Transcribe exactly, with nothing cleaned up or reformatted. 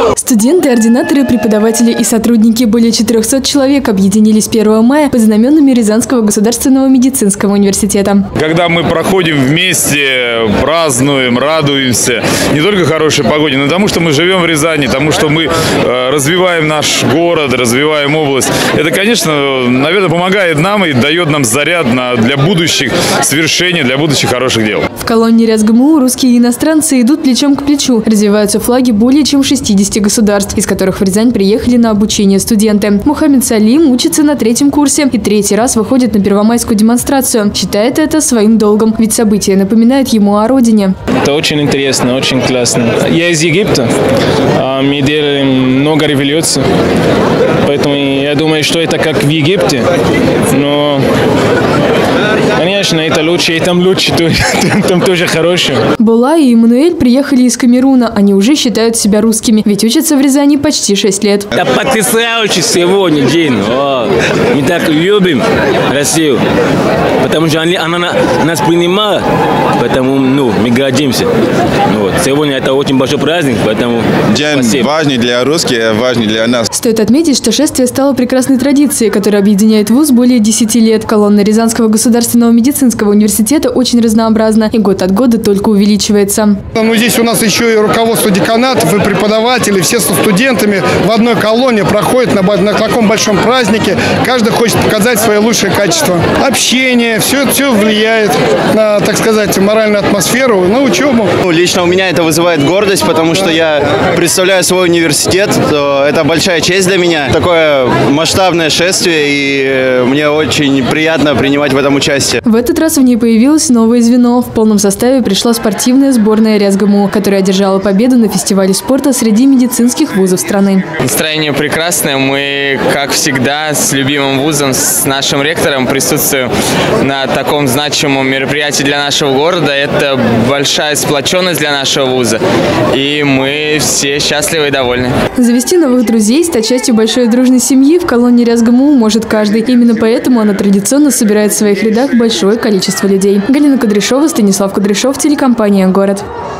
Студенты, ординаторы, преподаватели и сотрудники более четырёхсот человек объединились первого мая под знаменами Рязанского государственного медицинского университета. Когда мы проходим вместе, празднуем, радуемся не только хорошей погоде, но тому, что мы живем в Рязани, тому, что мы э, развиваем наш город, развиваем область. Это, конечно, наверное, помогает нам и дает нам заряд на, для будущих свершений, для будущих хороших дел. В колонне РязГМУ русские и иностранцы идут плечом к плечу. Развиваются флаги более чем шестидесяти государств, из которых в Рязань приехали на обучение студенты. Мухаммед Салим учится на третьем курсе и третий раз выходит на первомайскую демонстрацию. Считает это своим долгом, ведь события напоминают ему о родине. Это очень интересно, очень классно. Я из Египта, мы делали много революций, поэтому я думаю, что это как в Египте, но... Конечно, это лучше, и там лучше, там тоже хорошо. Була и Эммануэль приехали из Камеруна. Они уже считают себя русскими, ведь учатся в Рязани почти шесть лет. Это потрясающе сегодня день. О, мы так любим Россию, потому что они, она нас принимала, поэтому ну, мы гордимся. Вот. Сегодня это очень большой праздник, поэтому день спасибо. Важный для русских, важный для нас. Стоит отметить, что шествие стало прекрасной традицией, которая объединяет вуз более десяти лет. Колонна Рязанского государственного медицинского университета очень разнообразна и год от года только увеличивается. Ну, здесь у нас еще и руководство деканатов, и преподаватели, все со студентами в одной колонне проходят на, на таком большом празднике. Каждый хочет показать свои лучшие качества. Общение, все это все влияет на, так сказать, моральную атмосферу, на учебу. Ну, лично у меня это вызывает гордость, потому что я представляю свой университет. Это большая честь для меня. Такое масштабное шествие, и мне очень приятно принимать в этом участие. В этот раз в ней появилось новое звено. В полном составе пришла спортивная сборная РязГМУ, которая одержала победу на фестивале спорта среди медицинских вузов страны. Настроение прекрасное. Мы, как всегда, с любимым вузом, с нашим ректором присутствуем на таком значимом мероприятии для нашего города. Это большая сплоченность для нашего вуза. И мы все счастливы и довольны. Завести новых друзей, стать частью большой дружной семьи в колонне РязГМУ может каждый. Именно поэтому она традиционно собирает в своих рядах большое количество людей. Галина Кудряшова, Станислав Кудряшов, телекомпания «Город».